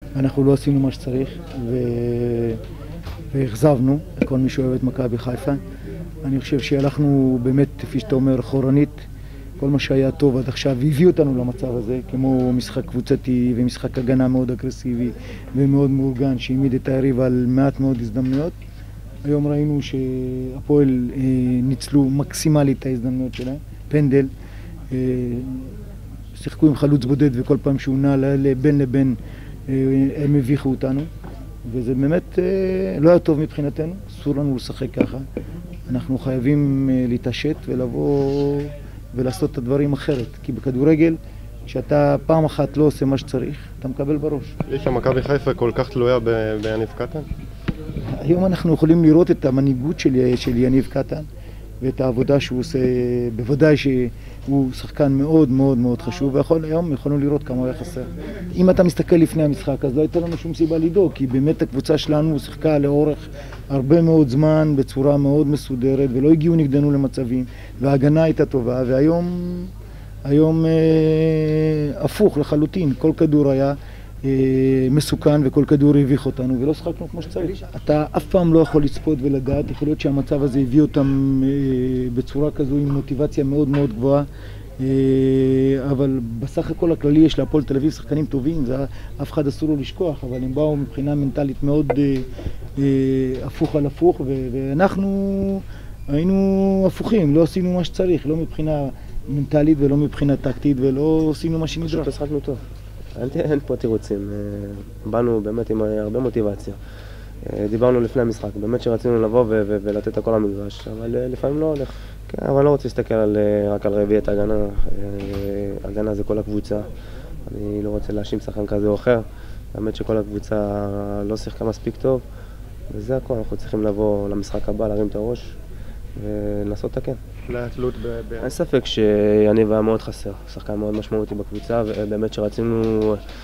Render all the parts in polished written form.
אנחנו לא עשינו מה שצריך, והחזבנו את כל מי שאוהב את מכבי חיפה. אני חושב שהלכנו באמת, כפי שאתה אומר, אחורנית. כל מה שהיה טוב עד עכשיו הביא אותנו למצב הזה, כמו משחק קבוצתי ומשחק הגנה מאוד אגרסיבי ומאוד מאורגן, שהעמיד את היריב על מעט מאוד הזדמנויות. היום ראינו שהפועל ניצלו מקסימלית את ההזדמנויות שלהם, פנדל, שיחקו עם חלוץ בודד וכל פעם שהוא נע בין לבין הם הביכו אותנו, וזה באמת לא היה טוב מבחינתנו, אסור לנו לשחק ככה. אנחנו חייבים להתעשת ולבוא ולעשות את הדברים אחרת, כי בכדורגל, כשאתה פעם אחת לא עושה מה שצריך, אתה מקבל בראש. יש שמכבי חיפה כל כך תלויה ביניב קטן? היום אנחנו יכולים לראות את המנהיגות של יניב קטן ואת העבודה שהוא עושה. בוודאי שהוא שחקן מאוד מאוד מאוד חשוב, והיום יכולנו לראות כמה הוא היה חסר. אם אתה מסתכל לפני המשחק, אז לא הייתה לנו שום סיבה לדאוג, כי באמת הקבוצה שלנו שיחקה לאורך הרבה מאוד זמן בצורה מאוד מסודרת, ולא הגיעו נגדנו למצבים, וההגנה הייתה טובה, והיום הפוך לחלוטין, כל כדור היה מסוכן וכל כדור הביך אותנו ולא שחקנו כמו שצריך. אתה אף פעם לא יכול לצפות ולדעת, יכול להיות שהמצב הזה הביא אותם בצורה כזו עם מוטיבציה מאוד מאוד גבוהה, אבל בסך הכל הכללי יש להפועל תל אביב שחקנים טובים, זה אף אחד אסור לו לשכוח, אבל הם באו מבחינה מנטלית מאוד הפוך על הפוך, ואנחנו היינו הפוכים, לא עשינו מה שצריך, לא מבחינה מנטלית ולא מבחינה טקטית, ולא עשינו מה שנדרש. פשוט שחקנו טוב. אין פה תירוצים, באנו באמת עם הרבה מוטיבציה. דיברנו לפני המשחק, באמת שרצינו לבוא ולתת הכל למגרש, אבל לפעמים לא הולך. כן, אבל לא רוצה להסתכל רק על רביעיית הגנה, הגנה זה כל הקבוצה. אני לא רוצה להאשים שחקן כזה או אחר, באמת שכל הקבוצה לא שיחקה מספיק טוב, וזה הכל, אנחנו צריכים לבוא למשחק הבא, להרים את הראש ולנסות לתקן. להתלות אין ספק שיניב היה מאוד חסר, שחקן מאוד משמעותי בקבוצה, ובאמת שרצינו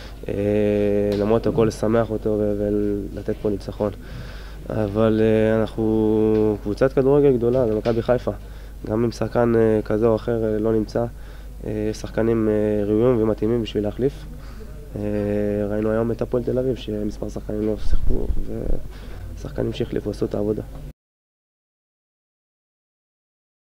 למרות הכל לשמח אותו ולתת פה ניצחון. אבל אנחנו קבוצת כדורגל גדולה, זה מכבי חיפה. גם אם שחקן כזה או אחר לא נמצא, שחקנים ראויים ומתאימים בשביל להחליף. ראינו היום את הפועל תל אביב, שמספר שחקנים לא שיחקו, ושחקנים שהחליפו עשו את העבודה.